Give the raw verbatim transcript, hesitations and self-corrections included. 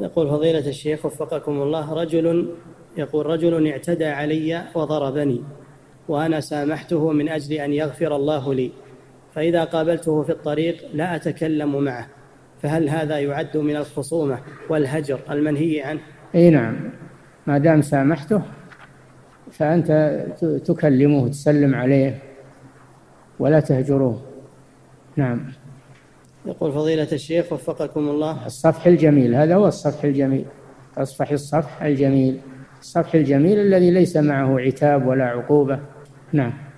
يقول فضيلة الشيخ وفقكم الله، رجل يقول رجل اعتدى علي وضربني وأنا سامحته من أجل أن يغفر الله لي، فإذا قابلته في الطريق لا أتكلم معه، فهل هذا يعد من الخصومة والهجر المنهي عنه؟ أي نعم، ما دام سامحته فأنت تكلمه وتسلم عليه ولا تهجروه. نعم. يقول فضيلة الشيخ وفقكم الله، الصفح الجميل، هذا هو الصفح الجميل، تصفح الصفح الجميل، الصفح الجميل الذي ليس معه عتاب ولا عقوبة. نعم.